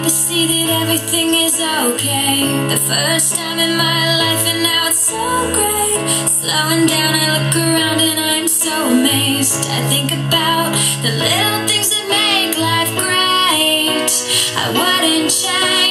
to see that everything is okay. The first time in my life and now it's so great. Slowing down, I look around and I'm so amazed. I think about the little things that make life great. I wouldn't change